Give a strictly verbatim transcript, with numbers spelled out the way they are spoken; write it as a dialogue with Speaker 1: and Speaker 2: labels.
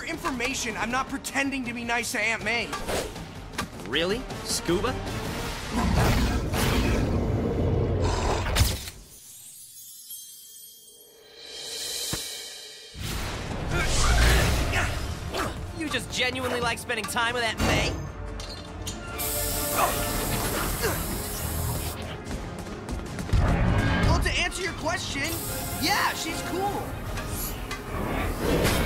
Speaker 1: information, I'm not pretending to be nice to Aunt May.
Speaker 2: Really? Scuba? You just genuinely like spending time with Aunt May?
Speaker 1: Well, to answer your question, yeah, she's cool.